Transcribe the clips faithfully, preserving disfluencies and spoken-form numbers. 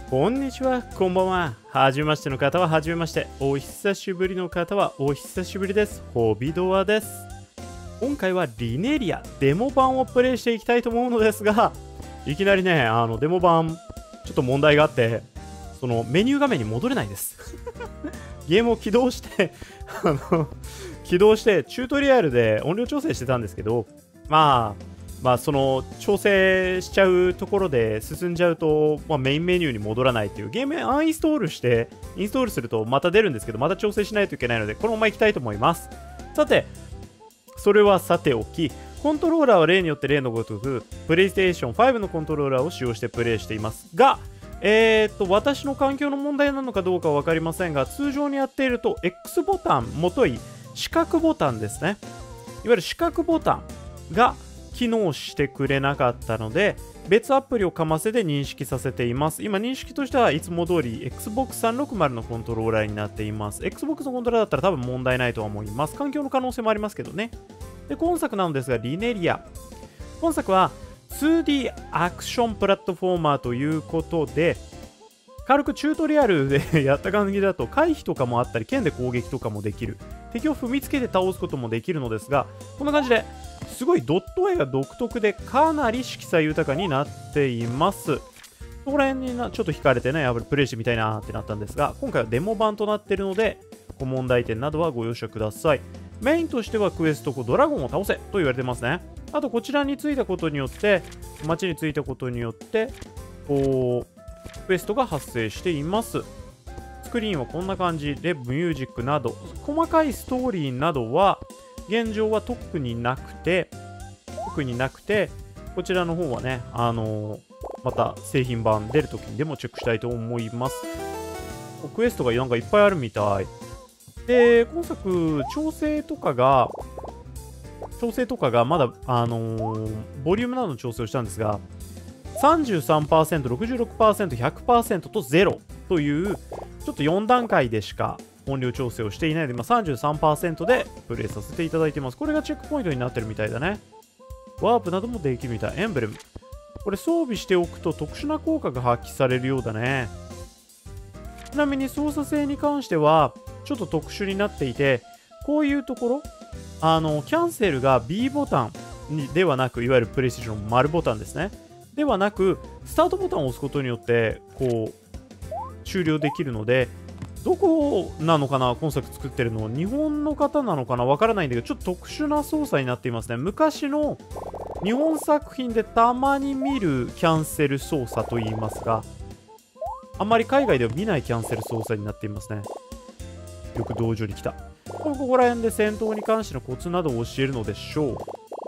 こんにちは、こんばんは。はじめましての方ははじめまして。お久しぶりの方はお久しぶりです。ホビドアです。今回はリネリアデモ版をプレイしていきたいと思うのですが、いきなりね、あのデモ版、ちょっと問題があって、そのメニュー画面に戻れないです。ゲームを起動して、あの、起動してチュートリアルで音量調整してたんですけど、まあ、まあその調整しちゃうところで進んじゃうと、まあ、メインメニューに戻らないっていうゲームアンインストールしてインストールするとまた出るんですけど、また調整しないといけないのでこのままいきたいと思います。さてそれはさておき、コントローラーは例によって例のごとくプレイステーションファイブのコントローラーを使用してプレイしていますが、えー、っと私の環境の問題なのかどうかは分かりませんが、通常にやっていると X ボタンもとい四角ボタンですね、いわゆる四角ボタンが機能してくれなかったので、別アプリをかませて認識させています。今認識としてはいつも通り エックスボックスさんびゃくろくじゅう のコントローラーになっています。 Xbox のコントローラーだったら多分問題ないとは思います。環境の可能性もありますけどね。で今作なのですが、リネリア、今作は ツーディー アクションプラットフォーマーということで、軽くチュートリアルでやった感じだと回避とかもあったり、剣で攻撃とかもできる、敵を踏みつけて倒すこともできるのですが、こんな感じですごいドット絵が独特でかなり色彩豊かになっています。そこら辺になちょっと惹かれてね、やっぱりプレイしてみたいなってなったんですが、今回はデモ版となっているのでご問題点などはご容赦ください。メインとしてはクエスト、ドラゴンを倒せと言われてますね。あとこちらに着いたことによって、街に着いたことによってこうクエストが発生しています。スクリーンはこんな感じで、ミュージックなど細かいストーリーなどは現状は特になくて特になくてこちらの方はね、あのー、また製品版出るときにでもチェックしたいと思います。クエストがなんかいっぱいあるみたいで、今作調整とかが調整とかがまだあのー、ボリュームなどの調整をしたんですが、さんじゅうさんパーセント、ろくじゅうろくパーセント、ひゃくパーセント とゼロというちょっとよん段階でしか音量調整をしていないので、今 さんじゅうさんパーセント でプレイさせていただいています。これがチェックポイントになってるみたいだね。ワープなどもできるみたい。エンブレム、これ装備しておくと特殊な効果が発揮されるようだね。ちなみに操作性に関してはちょっと特殊になっていて、こういうところあのキャンセルが ビー ボタンにではなく、いわゆるプレイステーションの丸ボタンですね、ではなくスタートボタンを押すことによってこう終了できるので、どこなのかな、今作作ってるの日本の方なのかな、わからないんだけど、ちょっと特殊な操作になっていますね。昔の日本作品でたまに見るキャンセル操作といいますか、あんまり海外では見ないキャンセル操作になっていますね。よく道場に来た。これここら辺で戦闘に関してのコツなどを教えるのでしょう。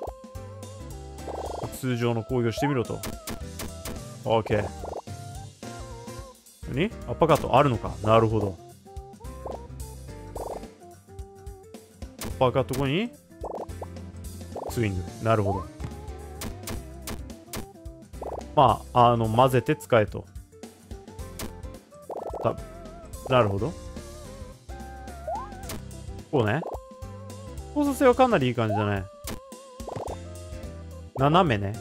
通常の攻撃をしてみろと。 OK。 何アッパーカットあるのか。なるほど。アッパーカット後にスイング。なるほど。まああの混ぜて使えと。なるほど。こうね。操作性はかなりいい感じだね。斜めね。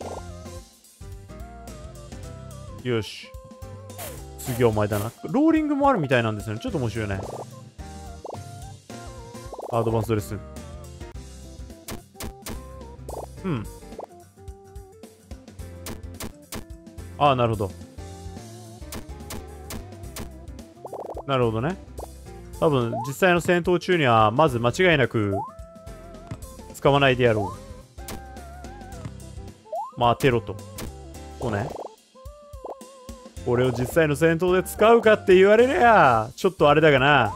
よし。次はお前だな。ローリングもあるみたいなんですよね。ちょっと面白いね。アドバンスレッスン。うん。ああ、なるほど。なるほどね。多分、実際の戦闘中には、まず間違いなく、使わないでやろう。まあ、当てろと。こうね。これを実際の戦闘で使うかって言われりゃ、ちょっとあれだがな。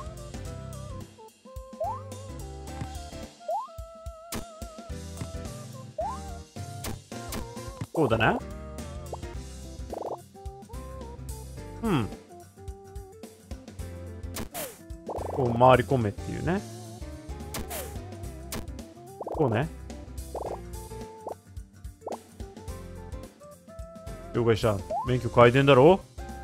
こうだな。うん。こう回り込めっていうね。こうね。了解した。免許改伝だろ。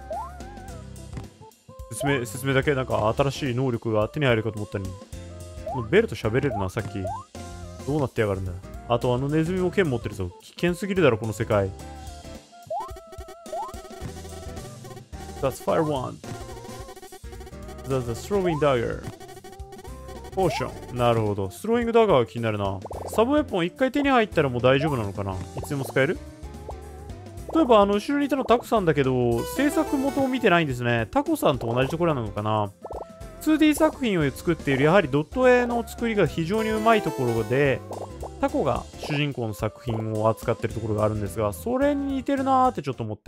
説明、説明だけなんか新しい能力が手に入るかと思ったのに。このベルと喋れるな、さっき。どうなってやがるんだ。あとあのネズミも剣持ってるぞ。危険すぎるだろ、この世界。 That's Fire Wand. That's the Throwing Dagger. ポーション。なるほど。スローイングダガーが気になるな。サブウェポン一回手に入ったらもう大丈夫なのかな。いつでも使える。例えばあの後ろにいたのタコさんだけど、制作元を見てないんですね。タコさんと同じところなのかな。ツーディー 作品を作っているやはりドット絵の作りが非常にうまいところで、タコが主人公の作品を扱ってるところがあるんですが、それに似てるなーってちょっと思って。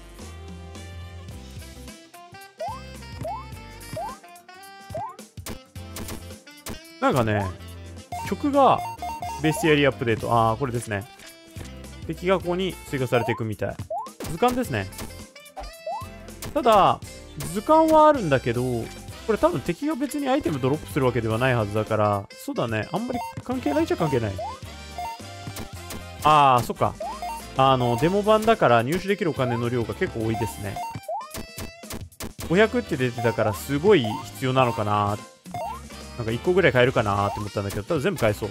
なんかね、曲がベスティアリーアップデート。ああ、これですね。敵がここに追加されていくみたい。図鑑ですね。ただ、図鑑はあるんだけど、これ多分敵が別にアイテムドロップするわけではないはずだから、そうだね。あんまり関係ないじゃ関係ない。ああ、そっか。あの、デモ版だから入手できるお金の量が結構多いですね。ごひゃくって出てたからすごい必要なのかな。なんかいっこぐらい買えるかなって思ったんだけど、ただ全部買えそう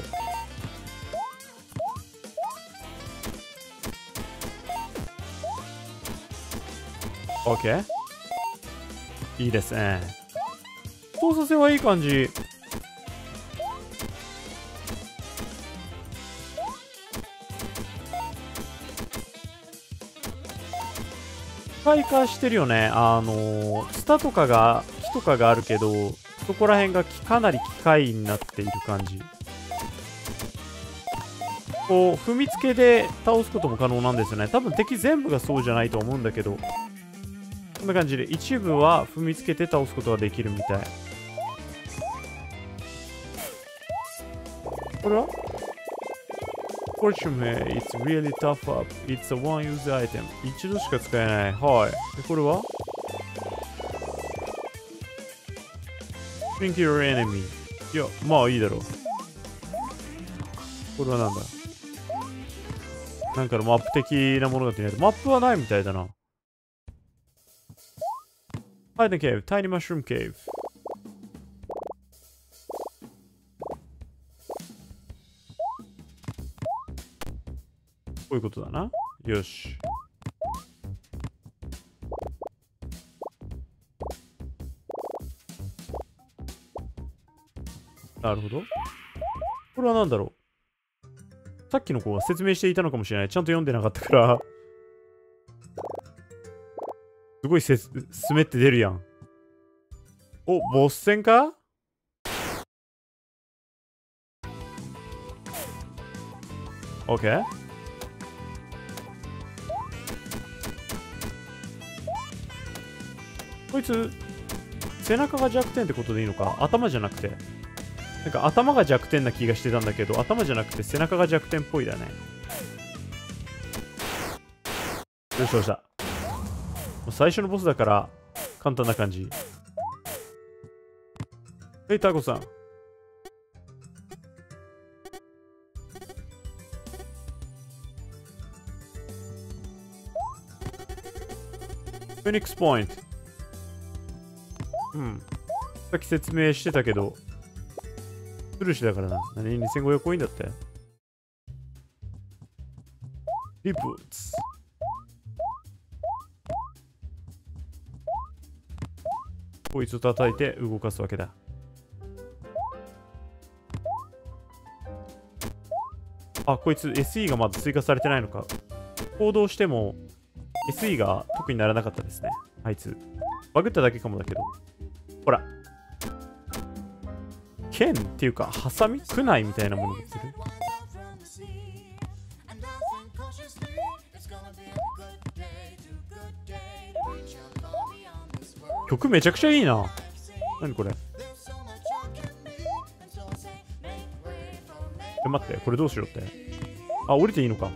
。OK。いいですね。操作性はいい感じ。開花してるよね。あのー、ツタとかが、木とかがあるけど、そこら辺がかなり機械になっている感じ。こう、踏みつけで倒すことも可能なんですよね。多分敵全部がそうじゃないと思うんだけど、こんな感じで一部は踏みつけて倒すことができるみたい。これは Fortune, it's really tough up. It's a one-use item. 一度しか使えない。はい。で、これは Shrink your enemy. いや、まあいいだろう。これはなんだ。なんかのマップ的なものが手に入る。マップはないみたいだな。Hide the cave. Tiny mushroom cave. こういうことだな。よし。なるほど。これは何だろう。さっきの子が説明していたのかもしれない。ちゃんと読んでなかったから。すごいせす、滑って出るやん。お、ボス戦か？オッケー。こいつ、背中が弱点ってことでいいのか？頭じゃなくて。なんか頭が弱点な気がしてたんだけど、頭じゃなくて背中が弱点っぽいだね。よしよしだ。最初のボスだから簡単な感じ。はい、タコさん。フェニックスポイント。うん。さっき説明してたけど、スルーしだからな。何？ にせんごひゃく コインだって。リプーツ。こいつを叩いて動かすわけだ。あ、こいつ エスイー がまだ追加されてないのか。行動しても エスイー が特にならなかったですね。あいつ。バグっただけかもだけど。ほら。剣っていうか、ハサミクナイみたいなものがする。曲めちゃくちゃいいな。何これ。え、待って、これどうしようって。あ、降りていいのか。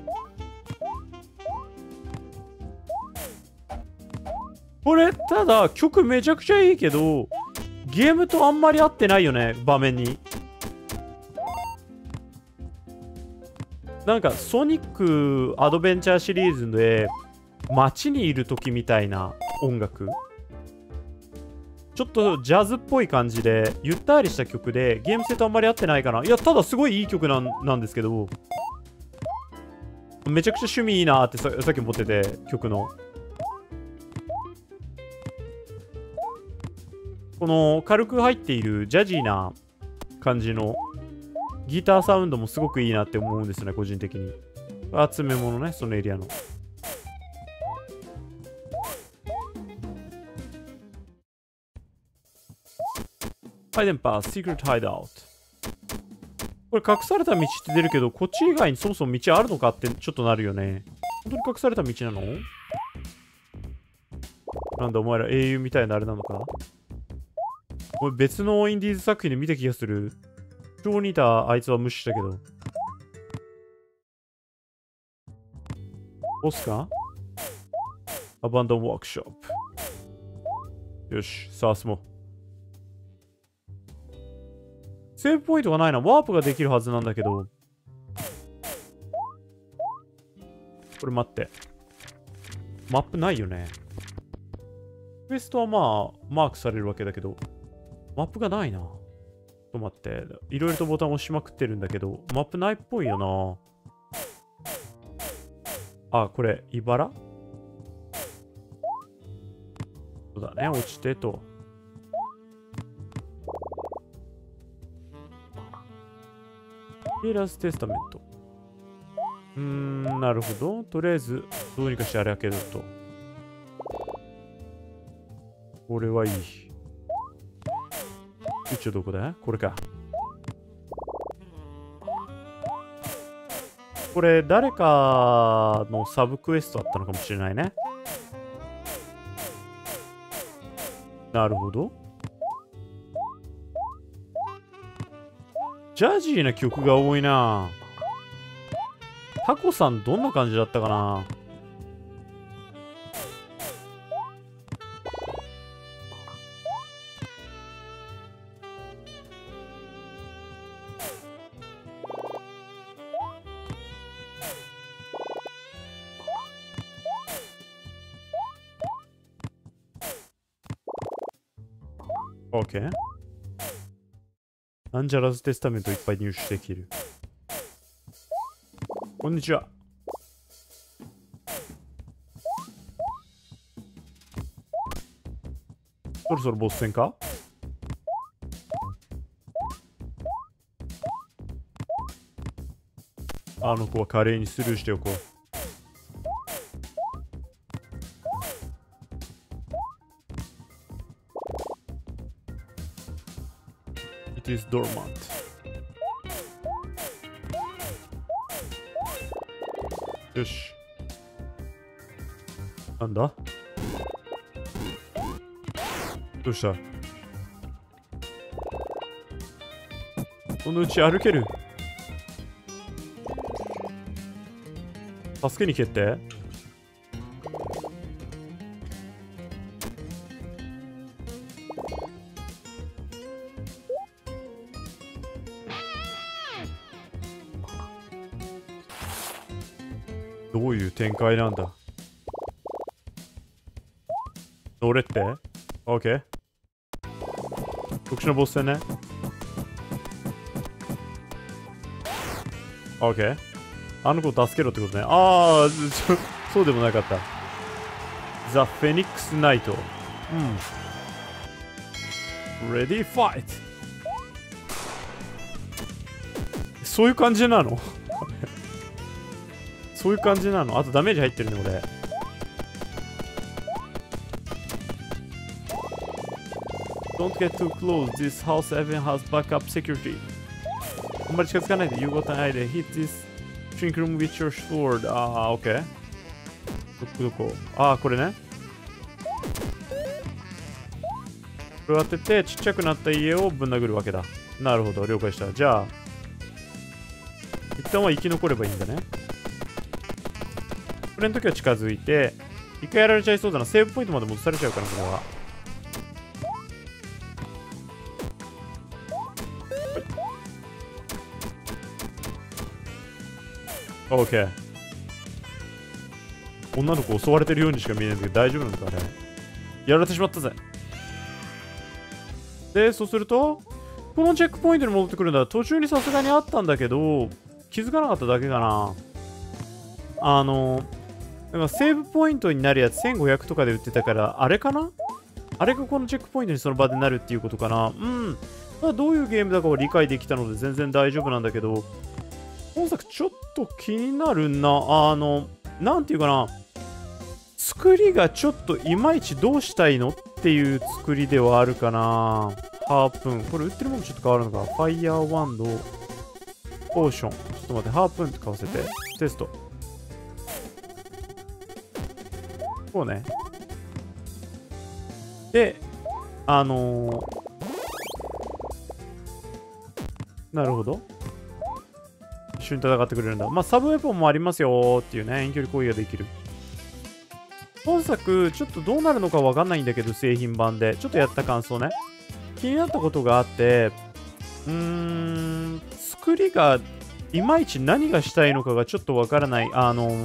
これ、ただ、曲めちゃくちゃいいけど、ゲームとあんまり合ってないよね、場面に。なんか、ソニックアドベンチャーシリーズで、街にいる時みたいな音楽。ちょっとジャズっぽい感じで、ゆったりした曲で、ゲーム性とあんまり合ってないかな。いや、ただすごいいい曲なんなんですけど、めちゃくちゃ趣味いいなってさ、さっき思ってて、曲の。 この軽く入っているジャジーな感じのギターサウンドもすごくいいなって思うんですね、個人的に。集め物ね、そのエリアの。ハイデンパー、シークレットハイドアウト。これ隠された道って出るけど、こっち以外にそもそも道あるのかってちょっとなるよね。本当に隠された道なの？なんだお前ら英雄みたいなあれなのか？これ別のインディーズ作品で見た気がする。超似たあいつは無視したけど。ボスか？アバンドンワークショップ。よし、さあ進もう。セーブポイントがないな。ワープができるはずなんだけど。これ待って。マップないよね。クエストはまあ、マークされるわけだけど、マップがないな。ちょっと待って。いろいろとボタン押しまくってるんだけど、マップないっぽいよな。あ、これ、茨？そうだね、落ちてと。テイラーズテスタメント。うーん、なるほど。とりあえず、どうにかしてあれ開けると。これはいい。宇宙どこだ？これか。これ、誰かのサブクエストだったのかもしれないね。なるほど。ジャジーな曲が多いな。タコさんどんな感じだったかな。OK。アンジャラズテスタメントいっぱい入手できる。こんにちは。そろそろボス戦か？あの子は華麗にスルーしておこう。It is dormant. よし。なんだ？どうした？そのうち歩ける？助けに蹴って。どういう展開なんだ？乗れって？ OK。特殊なボス戦ね。OK。あの子を助けろってことね。ああ、そうでもなかった。ザ・フェニックス・ナイト。うん。レディー・ファイト。そういう感じなの？そういう感じなの？あとダメージ入ってるね、俺。Don't get too close. This house even has backup security. あんまり近づかないで。You got an idea. Hit this shrink room with your sword. ああ、OK。どこどこ？ああ、これね。これを当てて、ちっちゃくなった家をぶん殴るわけだ。なるほど、了解した。じゃあ、一旦は生き残ればいいんだね。これの時は近づいて、一回やられちゃいそうだな。セーブポイントまで戻されちゃうから、これは。オーケー。女の子襲われてるようにしか見えないんだけど、大丈夫なのかね。やられてしまったぜ。で、そうすると、このチェックポイントに戻ってくるんだ。途中にさすがにあったんだけど、気づかなかっただけかな。あの、だからセーブポイントになるやつせんごひゃくとかで売ってたから、あれかな？ あれがこのチェックポイントにその場でなるっていうことかな。うん。まあ、どういうゲームだかは理解できたので全然大丈夫なんだけど、本作ちょっと気になるな。あの、なんていうかな。作りがちょっといまいちどうしたいのっていう作りではあるかな。ハープーン。これ売ってるものちょっと変わるのか。ファイヤーワンド、ポーション。ちょっと待って、ハープーンって買わせて。テスト。こうね。で、あのー、なるほど。一緒に戦ってくれるんだ。まあ、サブウェポンもありますよーっていうね、遠距離攻撃ができる。本作、ちょっとどうなるのかわかんないんだけど、製品版で。ちょっとやった感想ね。気になったことがあって、うーん、作りがいまいち何がしたいのかがちょっとわからない。あの、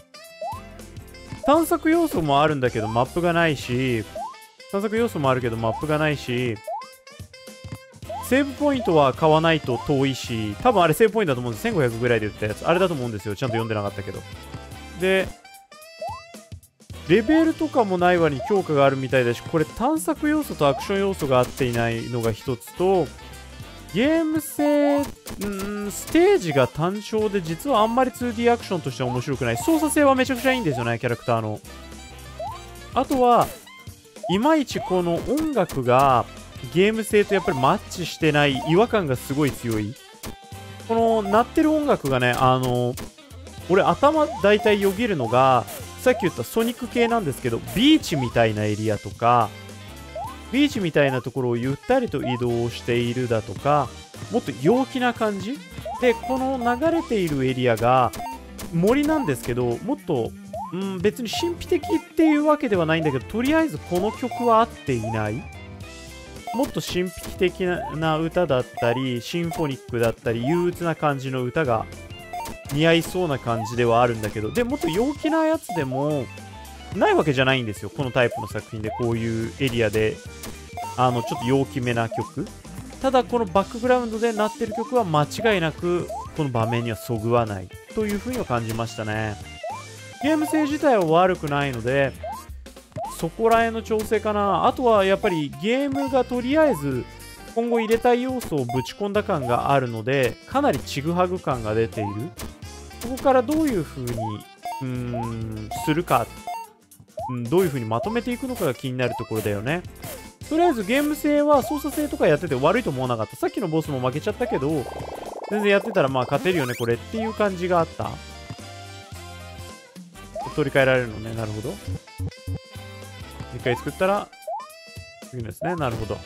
探索要素もあるんだけど、マップがないし、探索要素もあるけど、マップがないし、セーブポイントは買わないと遠いし、多分あれセーブポイントだと思うんです。せんごひゃくぐらいで売ったやつ。あれだと思うんですよ。ちゃんと読んでなかったけど。で、レベルとかもない割に強化があるみたいだし、これ探索要素とアクション要素が合っていないのが一つと、ゲーム性、んーステージが単調で実はあんまり ツーディー アクションとしては面白くない。操作性はめちゃくちゃいいんですよね、キャラクターの。あとは、いまいちこの音楽がゲーム性とやっぱりマッチしてない違和感がすごい強い。この鳴ってる音楽がね、あの、俺頭大体よぎるのが、さっき言ったソニック系なんですけど、ビーチみたいなエリアとか、ビーチみたいなところをゆったりと移動しているだとか、もっと陽気な感じで、この流れているエリアが森なんですけど、もっと、うん、別に神秘的っていうわけではないんだけど、とりあえずこの曲は合っていない。もっと神秘的な歌だったり、シンフォニックだったり、憂鬱な感じの歌が似合いそうな感じではあるんだけど、でもっと陽気なやつでもないわけじゃないんですよ。このタイプの作品でこういうエリアであのちょっと陽気めな曲。ただこのバックグラウンドで鳴ってる曲は間違いなくこの場面にはそぐわないというふうには感じましたね。ゲーム性自体は悪くないので、そこら辺の調整かな。あとはやっぱりゲームがとりあえず今後入れたい要素をぶち込んだ感があるので、かなりちぐはぐ感が出ている。ここからどういう風にうーんするか、うん、どういう風にまとめていくのかが気になるところだよね。とりあえずゲーム性は操作性とかやってて悪いと思わなかった。さっきのボスも負けちゃったけど、全然やってたらまあ勝てるよねこれっていう感じがあった。取り替えられるのね。なるほど。一回作ったら次のですね。なるほど。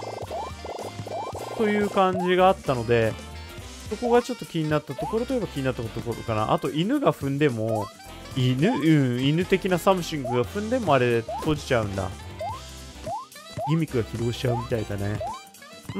という感じがあったので、そこがちょっと気になったところといえば気になったところかな。あと犬が踏んでも、犬、うん、犬的なサムシングが踏んでもあれ閉じちゃうんだ。ギミックが起動しちゃうみたいだね。うん、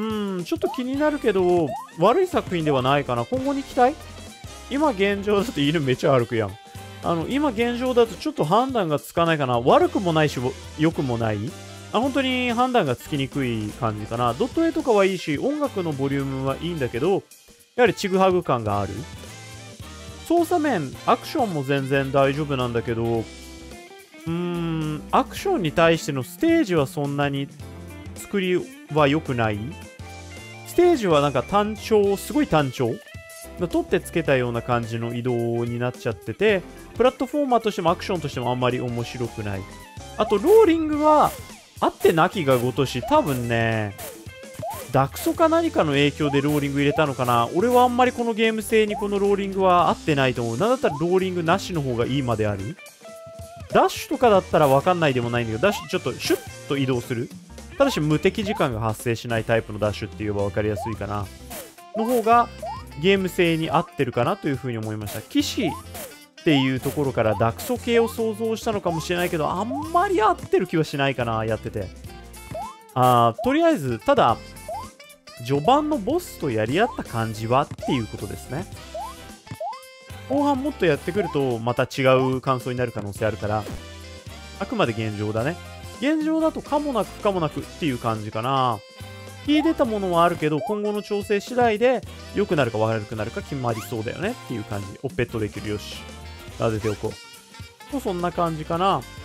ちょっと気になるけど、悪い作品ではないかな。今後に期待。今現状だと犬めちゃ歩くやん。あの、今現状だとちょっと判断がつかないかな。悪くもないし、良くもない。あ、本当に判断がつきにくい感じかな。ドット絵とかはいいし、音楽のボリュームはいいんだけど、やはりちぐはぐ感がある。操作面、アクションも全然大丈夫なんだけど、うーん、アクションに対してのステージはそんなに作りは良くない。ステージはなんか単調、すごい単調。取ってつけたような感じの移動になっちゃってて、プラットフォーマーとしてもアクションとしてもあんまり面白くない。あと、ローリングは、あってなきがごとし、多分ね、ダクソか何かの影響でローリング入れたのかな。俺はあんまりこのゲーム性にこのローリングは合ってないと思う。なんだったらローリングなしの方がいいまである。ダッシュとかだったらわかんないでもないんだけど、ダッシュちょっとシュッと移動する。ただし無敵時間が発生しないタイプのダッシュって言えば分かりやすいかな。の方がゲーム性に合ってるかなというふうに思いました。騎士っていうところからダクソ系を想像したのかもしれないけど、あんまり合ってる気はしないかな、やってて。あー、とりあえず、ただ、序盤のボスとやり合った感じはっていうことですね。後半もっとやってくるとまた違う感想になる可能性あるから、あくまで現状だね。現状だと可もなく不可もなくっていう感じかな。秀でたものはあるけど、今後の調整次第で良くなるか悪くなるか決まりそうだよねっていう感じ。おっぺっとできる。よし。撫でておこう。とそんな感じかな。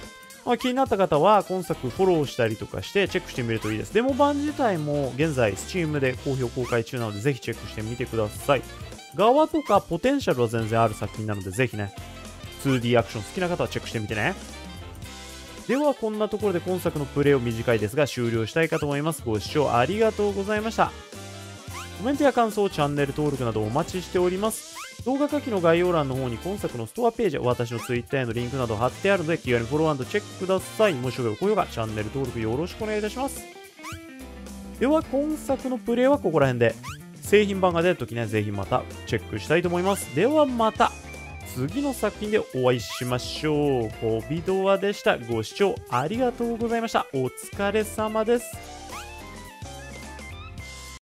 まあ、気になった方は今作フォローしたりとかしてチェックしてみるといいです。デモ版自体も現在 Steam で好評公開中なのでぜひチェックしてみてください。側とかポテンシャルは全然ある作品なのでぜひね ツーディー アクション好きな方はチェックしてみてね。ではこんなところで今作のプレイを短いですが終了したいかと思います。ご視聴ありがとうございました。コメントや感想、チャンネル登録などお待ちしております。動画下記の概要欄の方に今作のストアページ、私の Twitter へのリンクなど貼ってあるので気軽にフォロー&チェックください。もしよければ高評価、チャンネル登録よろしくお願いいたします。では今作のプレイはここら辺で、製品版が出るときね、ぜひまたチェックしたいと思います。ではまた次の作品でお会いしましょう。ホビドアでした。ご視聴ありがとうございました。お疲れ様です。